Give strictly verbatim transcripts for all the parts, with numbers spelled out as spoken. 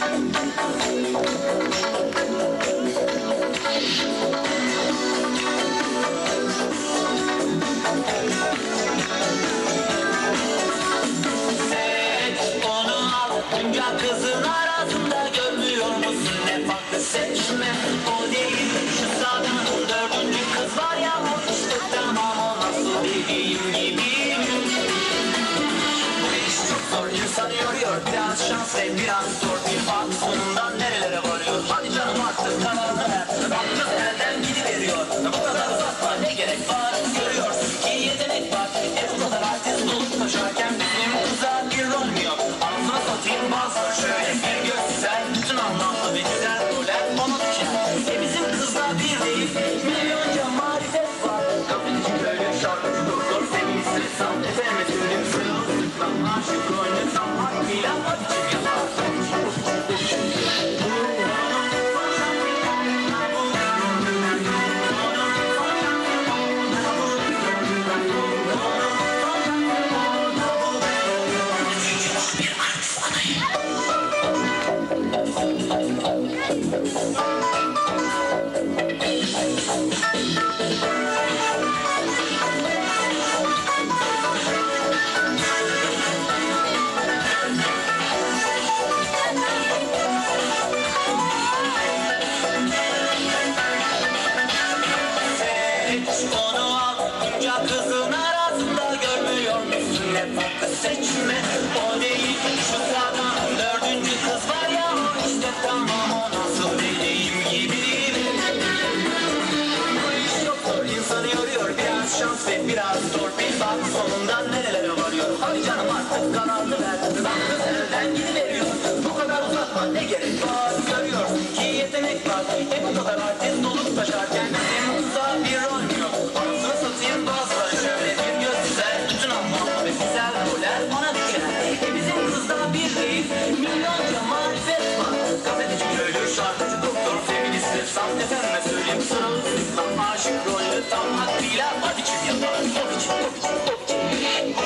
Bunca kızın arasında görmüyor musun ne farklı seçme? O değil şu sağdan dördüncü kız var ya, o işte tamam, o nasıl dediğim gibi. Bu iş çok zor, insan yoruyor, biraz şans ve biraz zor. Bir bak sonunda nerelere varıyor. Hadi canım artık kararını ver, bak kız elden gidiveriyor. Bu kadar uzatma, ne gerek var, görüyorsun ki yetenek var. E bu kadar artist dolup taşarken bizim kıza bir rol mü yok? Ağzına satayım bazıları şöyle bir görsel, bütün anlamlı ve güzel roller bana düşer. E bizim kızda bir değil, milyonca marifet var. Kapıcı köylü, şarkıcı, doktor, feminist, ressam, efendime söyleyeyim sırılsıklam, aşık, rolü tam hakkıyla bak için yapar. Onu al, bunca kızın arasında görmüyor musun ne farklı seçme? O değil şu sağdan dördüncü kız var ya, o işte tamam, o nasıl dediğim gibi. Bu iş çok zor, insanı yoruyor, biraz şans ve biraz zor. Bir bak sonunda nerelere varıyor. Hadi canım artık kararını ver, bak kız elden gidiveriyor. Bu kadar uzatma, ne gerek var, görüyorsun ki yetenek var. E bu kadar artist dolup taşarken bizim kıza bir rol mü yok? Anasını satayım bazıları şöyle bir göz güzel, bütün anlamlı ve güzel roller bana düşer. E bizim kızda bir değil, milyonca marifet var. Gazeteci, köylü, şarkıcı, doktor, feminist, ressam, efendime söyleyeyim sırılsıklam, aşık, rolü tam hakkıyla o biçim yapar. O biçim, o biçim, o biçim.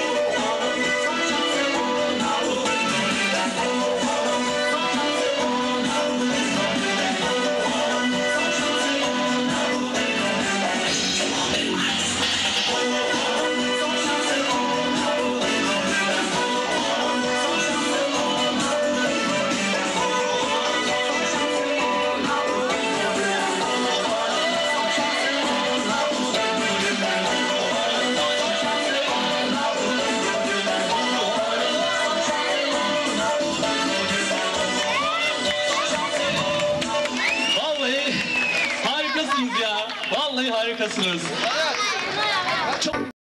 Harikasınız ya. Vallahi harikasınız. Çok